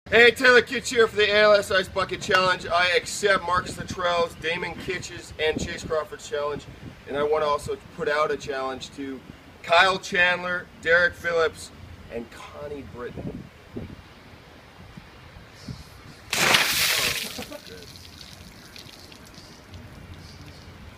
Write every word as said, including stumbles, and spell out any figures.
Hey, Taylor Kitsch here for the A L S Ice Bucket Challenge. I accept Marcus Luttrell's, Damon Kitsch's, and Chase Crawford's challenge. And I want to also put out a challenge to Kyle Chandler, Derek Phillips, and Connie Britton.